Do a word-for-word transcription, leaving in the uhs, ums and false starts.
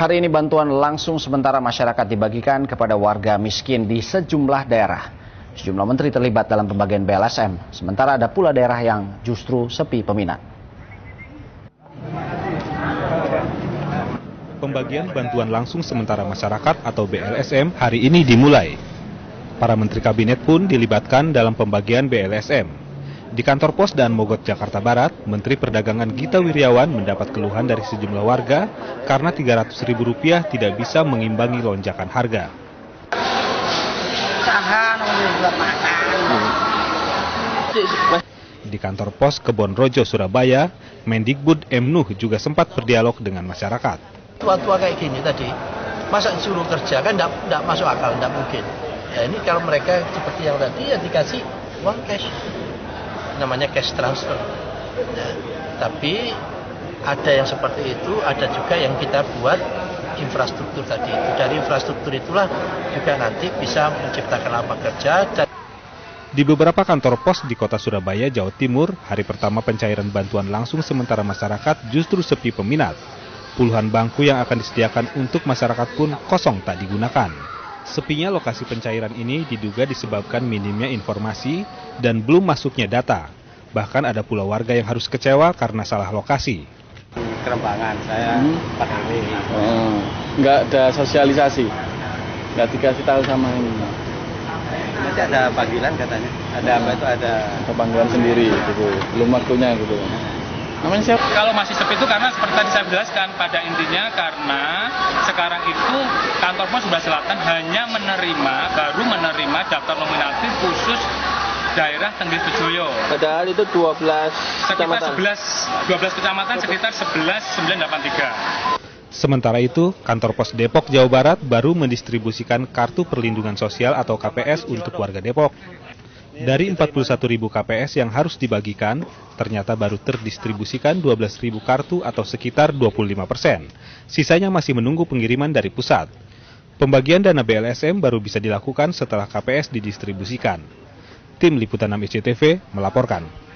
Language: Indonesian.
Hari ini bantuan langsung sementara masyarakat dibagikan kepada warga miskin di sejumlah daerah. Sejumlah menteri terlibat dalam pembagian B L S M, sementara ada pula daerah yang justru sepi peminat. Pembagian bantuan langsung sementara masyarakat atau B L S M hari ini dimulai. Para menteri kabinet pun dilibatkan dalam pembagian B L S M. Di kantor pos Daan Mogot, Jakarta Barat, Menteri Perdagangan Gita Wirjawan mendapat keluhan dari sejumlah warga karena tiga ratus ribu rupiah tidak bisa mengimbangi lonjakan harga. Di kantor pos Kebon Rojo, Surabaya, Mendikbud M. Nuh juga sempat berdialog dengan masyarakat. Tua-tua kayak gini tadi, masa disuruh kerja kan tidak masuk akal, tidak mungkin. Ya ini kalau mereka seperti yang tadi ya dikasih uang cash, namanya cash transfer. Nah, tapi ada yang seperti itu, ada juga yang kita buat infrastruktur tadi itu. Dari infrastruktur itulah juga nanti bisa menciptakan lapangan kerja. Dan di beberapa kantor pos di kota Surabaya, Jawa Timur, hari pertama pencairan bantuan langsung sementara masyarakat justru sepi peminat. Puluhan bangku yang akan disediakan untuk masyarakat pun kosong tak digunakan. Sepinya lokasi pencairan ini diduga disebabkan minimnya informasi dan belum masuknya data. Bahkan ada pula warga yang harus kecewa karena salah lokasi. Kerembangan, saya hmm. Pak R W. Oh, nggak ada sosialisasi, nggak dikasih tahu sama ini. Nanti ada panggilan katanya, ada apa itu ada. Ada panggilan sendiri, gitu. Belum waktunya gitu. Namanya siapa? Kalau masih sepi itu karena seperti tadi saya jelaskan, pada intinya karena sekarang itu kantor pos sebelah selatan hanya menerima, baru menerima daftar nominatif khusus daerah Tenggiri Bejoyo. Padahal itu dua belas sekitar sebelas, dua belas kecamatan sekitar sebelas ribu sembilan ratus delapan puluh tiga. Sementara itu, kantor pos Depok, Jawa Barat baru mendistribusikan kartu perlindungan sosial atau K P S untuk warga Depok. Dari empat puluh satu ribu K P S yang harus dibagikan, ternyata baru terdistribusikan dua belas ribu kartu atau sekitar dua puluh lima persen. Sisanya masih menunggu pengiriman dari pusat. Pembagian dana B L S M baru bisa dilakukan setelah K P S didistribusikan. Tim Liputan enam S C T V melaporkan.